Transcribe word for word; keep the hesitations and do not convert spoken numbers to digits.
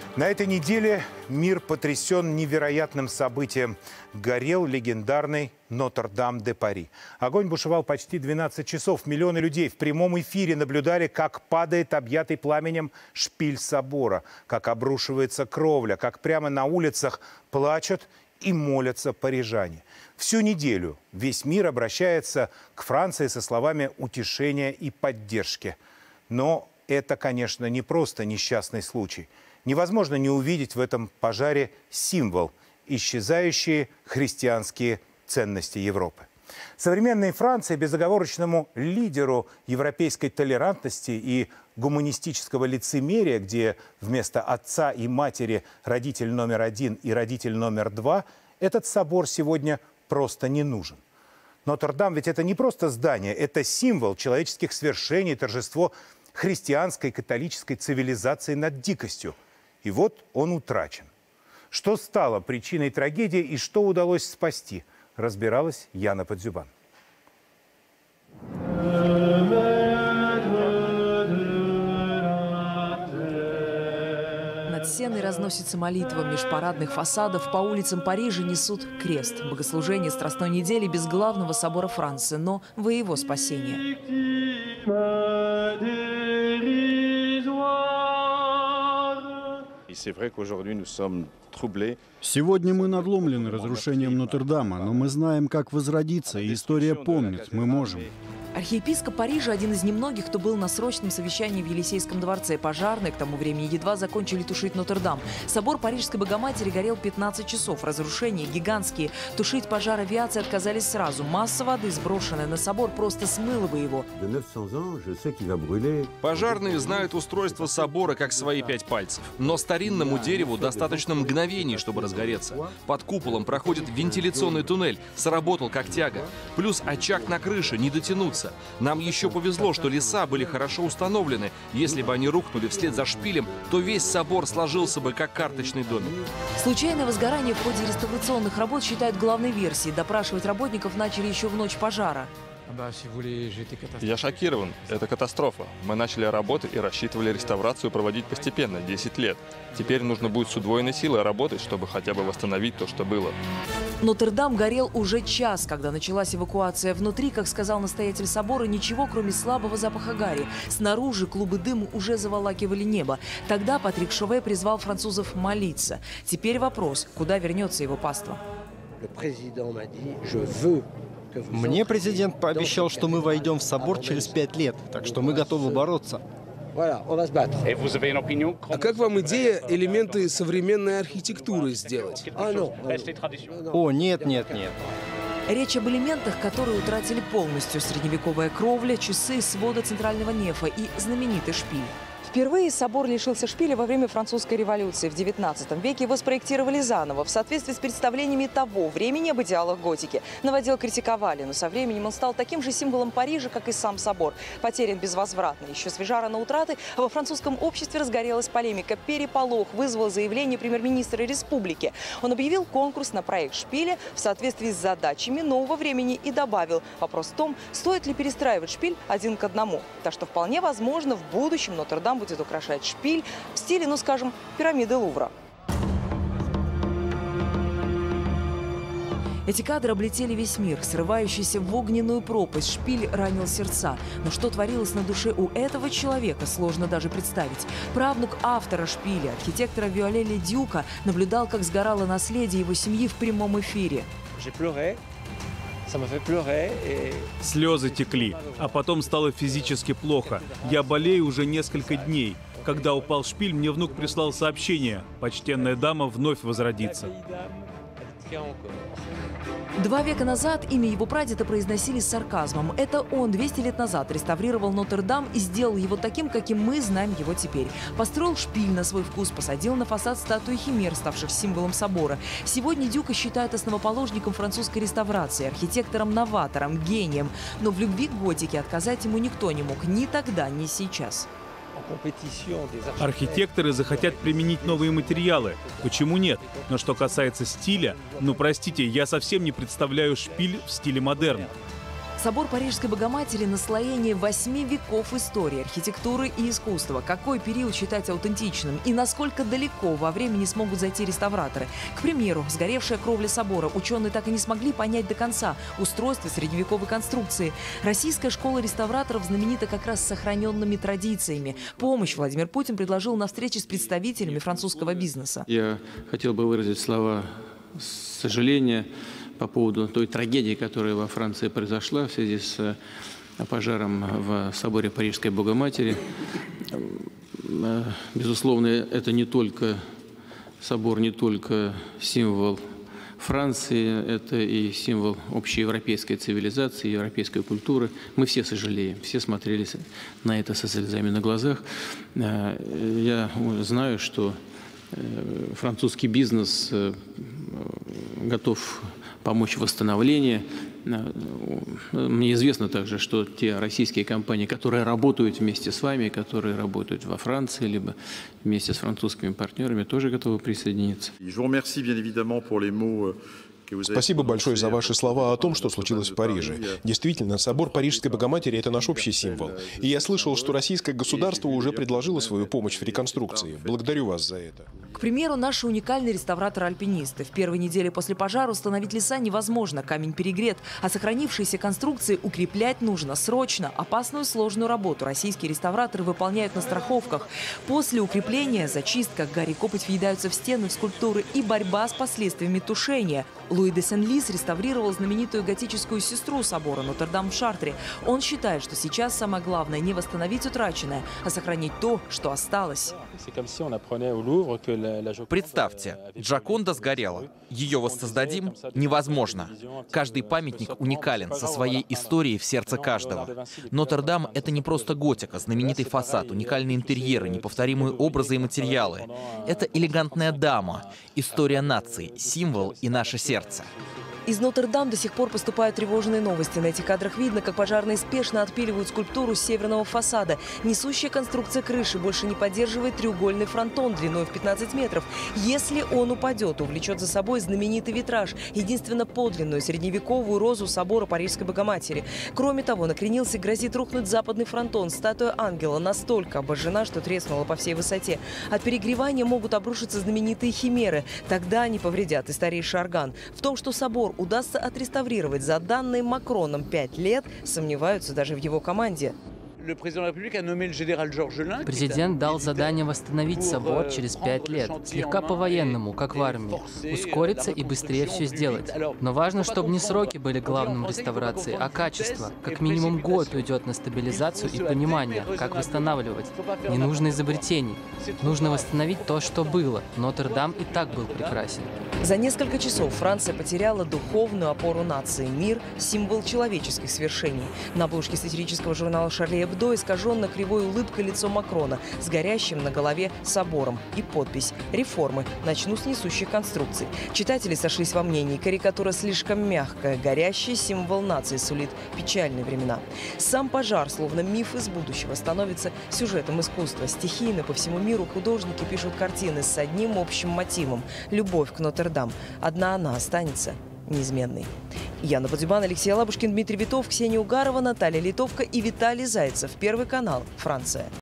На этой неделе мир потрясен невероятным событием. Горел легендарный Нотр-Дам-де-Пари. Огонь бушевал почти двенадцать часов. Миллионы людей в прямом эфире наблюдали, как падает объятый пламенем шпиль собора, как обрушивается кровля, как прямо на улицах плачут и молятся парижане. Всю неделю весь мир обращается к Франции со словами утешения и поддержки. Но это, конечно, не просто несчастный случай. Невозможно не увидеть в этом пожаре символ – исчезающие христианские ценности Европы. Современной Франции, безоговорочному лидеру европейской толерантности и гуманистического лицемерия, где вместо отца и матери родитель номер один и родитель номер два, этот собор сегодня просто не нужен. Нотр-Дам ведь это не просто здание, это символ человеческих свершений, торжество христианской католической цивилизации над дикостью. И вот он утрачен. Что стало причиной трагедии и что удалось спасти, разбиралась Яна Подзюбан. Над Сеной разносится молитва, меж парадных фасадов по улицам Парижа несут крест. Богослужение Страстной недели без главного собора Франции, но во его спасение. Сегодня мы надломлены разрушением Нотр-Дама, но мы знаем, как возродиться, и история помнит, мы можем. Архиепископ Парижа – один из немногих, кто был на срочном совещании в Елисейском дворце. Пожарные к тому времени едва закончили тушить Нотр-Дам. Собор Парижской Богоматери горел пятнадцать часов. Разрушения гигантские. Тушить пожар авиации отказались сразу. Масса воды, сброшенная на собор, просто смыла бы его. Пожарные знают устройство собора как свои пять пальцев. Но старинному дереву достаточно мгновений, чтобы разгореться. Под куполом проходит вентиляционный туннель. Сработал как тяга. Плюс очаг на крыше, не дотянуться. Нам еще повезло, что леса были хорошо установлены. Если бы они рухнули вслед за шпилем, то весь собор сложился бы как карточный домик. Случайное возгорание в ходе реставрационных работ считают главной версией. Допрашивать работников начали еще в ночь пожара. Я шокирован. Это катастрофа. Мы начали работать и рассчитывали реставрацию проводить постепенно, десять лет. Теперь нужно будет с удвоенной силой работать, чтобы хотя бы восстановить то, что было. Нотр-Дам горел уже час, когда началась эвакуация. Внутри, как сказал настоятель собора, ничего, кроме слабого запаха гари. Снаружи клубы дыма уже заволакивали небо. Тогда Патрик Шове призвал французов молиться. Теперь вопрос, куда вернется его паство? Мне президент пообещал, что мы войдем в собор через пять лет, так что мы готовы бороться. А как вам идея элементы современной архитектуры сделать? О, нет, нет, нет. Речь об элементах, которые утратили полностью: средневековая кровля, часы, своды центрального нефа и знаменитый шпиль. Впервые собор лишился шпиля во время французской революции. В девятнадцатом веке его спроектировали заново, в соответствии с представлениями того времени об идеалах готики. Новодел критиковали, но со временем он стал таким же символом Парижа, как и сам собор. Потерян безвозвратно. Еще свежа рана утраты, а во французском обществе разгорелась полемика. Переполох вызвал заявление премьер-министра республики. Он объявил конкурс на проект шпиля в соответствии с задачами нового времени и добавил: вопрос в том, стоит ли перестраивать шпиль один к одному. Так что вполне возможно, в будущем Нотр-Дам будет украшать шпиль в стиле, ну скажем, пирамиды Лувра. Эти кадры облетели весь мир. Срывающийся в огненную пропасть шпиль ранил сердца. Но что творилось на душе у этого человека, сложно даже представить. Правнук автора шпиля, архитектора Виолlet-le-Duc, наблюдал, как сгорало наследие его семьи в прямом эфире. Слезы текли, а потом стало физически плохо. Я болею уже несколько дней. Когда упал шпиль, мне внук прислал сообщение: почтенная дама вновь возродится. Два века назад имя его прадеда произносили с сарказмом. Это он двести лет назад реставрировал Нотр-Дам и сделал его таким, каким мы знаем его теперь. Построил шпиль на свой вкус, посадил на фасад статуи химер, ставших символом собора. Сегодня Дюка считают основоположником французской реставрации, архитектором-новатором, гением. Но в любви к готике отказать ему никто не мог ни тогда, ни сейчас. Архитекторы захотят применить новые материалы. Почему нет? Но что касается стиля, ну простите, я совсем не представляю шпиль в стиле модерн. Собор Парижской Богоматери – наслоение восьми веков истории, архитектуры и искусства. Какой период считать аутентичным и насколько далеко во времени смогут зайти реставраторы? К примеру, сгоревшая кровля собора. Ученые так и не смогли понять до конца устройство средневековой конструкции. Российская школа реставраторов знаменита как раз сохраненными традициями. Помощь Владимир Путин предложил на встрече с представителями французского бизнеса. Я хотел бы выразить слова сожаления по поводу той трагедии, которая во Франции произошла в связи с пожаром в соборе Парижской Богоматери. Безусловно, это не только собор, не только символ Франции, это и символ общеевропейской цивилизации, европейской культуры. Мы все сожалеем, все смотрели на это со слезами на глазах. Я знаю, что французский бизнес готов помочь в восстановлении. Мне известно также, что те российские компании, которые работают вместе с вами, которые работают во Франции, либо вместе с французскими партнерами, тоже готовы присоединиться. Спасибо большое за ваши слова о том, что случилось в Париже. Действительно, собор Парижской Богоматери – это наш общий символ. И я слышал, что российское государство уже предложило свою помощь в реконструкции. Благодарю вас за это. К примеру, наши уникальные реставраторы-альпинисты. В первой неделе после пожара установить леса невозможно, камень перегрет. А сохранившиеся конструкции укреплять нужно срочно. Опасную сложную работу российские реставраторы выполняют на страховках. После укрепления, зачистка, гарь и копоть въедаются в стены, в скульптуры и борьба с последствиями тушения. Луи де Сен-Лис реставрировал знаменитую готическую сестру собора Нотр-Дам в Шартре. Он считает, что сейчас самое главное не восстановить утраченное, а сохранить то, что осталось. Представьте, Джоконда сгорела. Ее воссоздадим невозможно. Каждый памятник уникален, со своей историей в сердце каждого. Нотр-Дам — это не просто готика, знаменитый фасад, уникальные интерьеры, неповторимые образы и материалы. Это элегантная дама, история нации, символ и наше сердце. Из Нотр-Дам до сих пор поступают тревожные новости. На этих кадрах видно, как пожарные спешно отпиливают скульптуру с северного фасада. Несущая конструкция крыши больше не поддерживает треугольный фронтон длиной в пятнадцать метров. Если он упадет, увлечет за собой знаменитый витраж, единственно подлинную средневековую розу собора Парижской Богоматери. Кроме того, накренился и грозит рухнуть западный фронтон. Статуя ангела настолько обожжена, что треснула по всей высоте. От перегревания могут обрушиться знаменитые химеры. Тогда они повредят и старейший орган. В том, что собор удастся отреставрировать за данные Макроном пять лет, сомневаются даже в его команде. Президент дал задание восстановить собор через пять лет, слегка по-военному, как в армии, ускориться и быстрее все сделать. Но важно, чтобы не сроки были главным реставрации, а качество. Как минимум год уйдет на стабилизацию и понимание, как восстанавливать. Не нужно изобретений. Нужно восстановить то, что было. Нотр-Дам и так был прекрасен. За несколько часов Франция потеряла духовную опору нации. Мир – символ человеческих свершений. На обложке сатирического журнала «Шарли Эбдо» искаженно кривой улыбкой лицо Макрона с горящим на голове собором и подпись «Реформы. Начну с несущих конструкций». Читатели сошлись во мнении: карикатура слишком мягкая, горящий символ нации сулит печальные времена. Сам пожар, словно миф из будущего, становится сюжетом искусства. Стихийно по всему миру художники пишут картины с одним общим мотивом – любовь к Нотр-Дам. Одна она останется неизменной. Яна Бадзюбан, Алексей Лабушкин, Дмитрий Витов, Ксения Угарова, Наталья Литовка и Виталий Зайцев. Первый канал. Франция.